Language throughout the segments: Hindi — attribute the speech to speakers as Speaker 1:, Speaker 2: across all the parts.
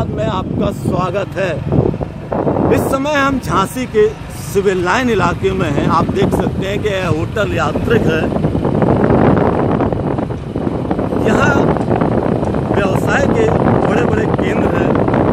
Speaker 1: संवाद में आपका स्वागत है। इस समय हम झांसी के सिविल लाइन इलाके में हैं। आप देख सकते हैं कि यह होटल यात्रिक है। यहाँ व्यवसाय के बड़े बड़े केंद्र हैं।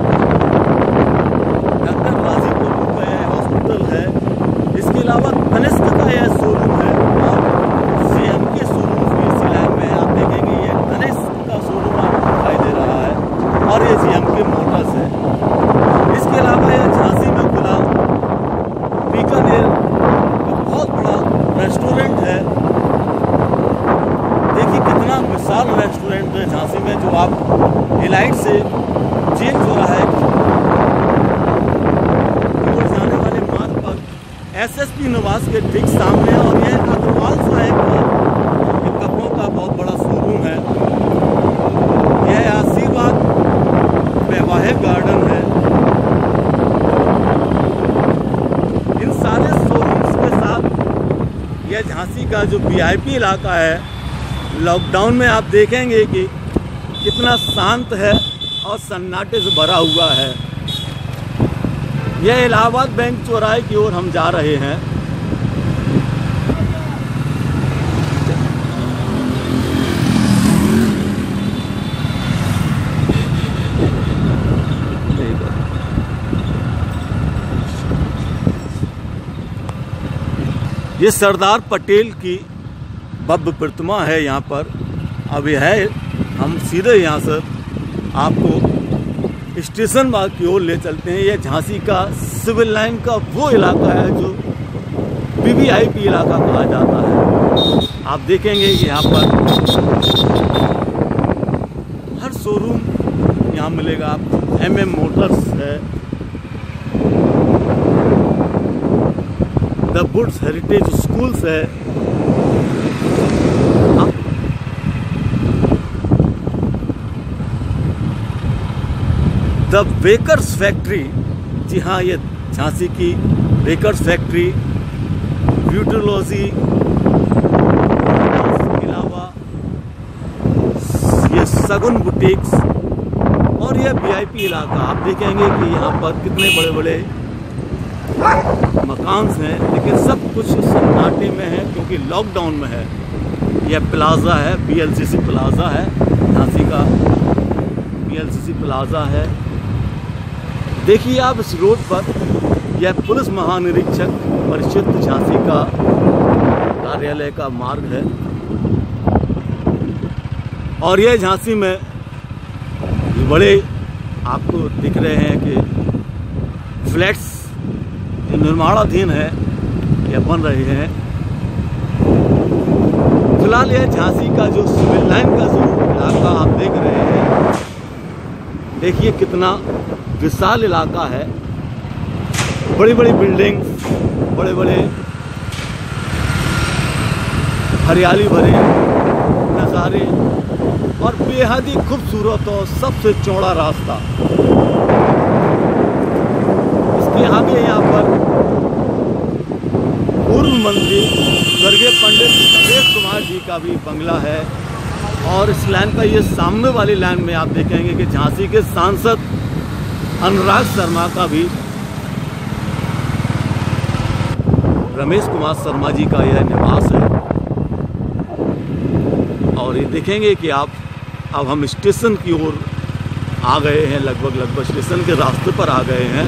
Speaker 1: डॉक्टर राजीव का यह हॉस्पिटल है। इसके अलावा तनिष्क का यह शोरूम है और सीएम के शोरूम भी इसी लाइन में है। आप देखेंगे ये तनिष्क का शोरूम आपको दिखाई दे रहा है और ये सीएम के मोटर्स है। इसके अलावा यह झांसी में खुला बीकानेर बहुत बड़ा रेस्टोरेंट है। देखिए कितना विशाल रेस्टोरेंट है झांसी में, जो आप एलाइट से चेंज हो रहा है जाने वाले मार्ग पर एसएसपी निवास के ठीक सामने। और यह अग्रवाल साहेब का कपड़ों का बहुत बड़ा शोरूम है। यह आशीर्वाद वैवाहिक गार्डन है। इन सारे शोरूम्स के साथ यह झांसी का जो वीआईपी इलाका है, लॉकडाउन में आप देखेंगे कि कितना शांत है और सन्नाटे से भरा हुआ है। यह इलाहाबाद बैंक चौराहे की ओर हम जा रहे हैं। ये सरदार पटेल की भव्य प्रतिमा है यहाँ पर। अब यह है, हम सीधे यहाँ से आपको स्टेशन बाग की ओर ले चलते हैं। यह झांसी का सिविल लाइन का वो इलाका है जो वीवीआईपी इलाका कहा जाता है। आप देखेंगे कि यहाँ पर हर शोरूम यहाँ मिलेगा आपको। एमएम मोटर्स है, द वुड्स हेरिटेज स्कूल्स है, द बेकर्स फैक्ट्री। जी हाँ, ये झांसी की बेकर्स फैक्ट्री, ब्यूटोलॉजी, इसके अलावा ये सगुन बुटीक्स और ये वीआईपी इलाका। आप देखेंगे कि यहाँ पर कितने बड़े बड़े मकान्स हैं, लेकिन सब कुछ सन्नाटे में है क्योंकि लॉकडाउन में है। यह प्लाजा है, बीएलसीसी प्लाजा है, झांसी का बीएलसीसी प्लाजा है। देखिए आप इस रोड पर यह पुलिस महानिरीक्षक परिषद झांसी का कार्यालय का मार्ग है। और यह झांसी में बड़े आपको दिख रहे हैं कि फ्लैट्स निर्माणाधीन है या बन रहे हैं। फिलहाल यह झांसी का जो सिविल लाइन का जो इलाका आप देख रहे हैं, देखिए कितना विशाल इलाका है। बड़ी बड़ी बिल्डिंग्स, बड़े बड़े हरियाली भरे नज़ारे और बेहद ही खूबसूरत और सबसे चौड़ा रास्ता। इसके आगे यहाँ पर पूर्व मंत्री स्वर्गीय पंडित रमेश कुमार जी का भी बंगला है। और इस लाइन का ये सामने वाली लाइन में आप देखेंगे कि झांसी के सांसद अनुराग शर्मा का भी, रमेश कुमार शर्मा जी का यह निवास है। और ये देखेंगे कि आप अब हम स्टेशन की ओर आ गए हैं, लगभग स्टेशन के रास्ते पर आ गए हैं।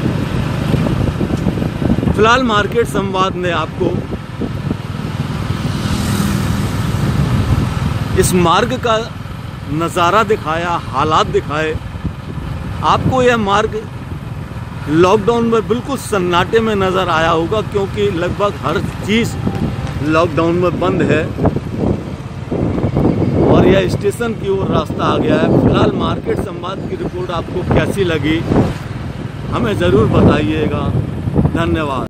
Speaker 1: फिलहाल मार्केट संवाद ने आपको इस मार्ग का नज़ारा दिखाया, हालात दिखाए। आपको यह मार्ग लॉकडाउन में बिल्कुल सन्नाटे में नज़र आया होगा क्योंकि लगभग हर चीज़ लॉकडाउन में बंद है। और यह स्टेशन की ओर रास्ता आ गया है। फिलहाल मार्केट संवाद की रिपोर्ट आपको कैसी लगी हमें ज़रूर बताइएगा। धन्यवाद।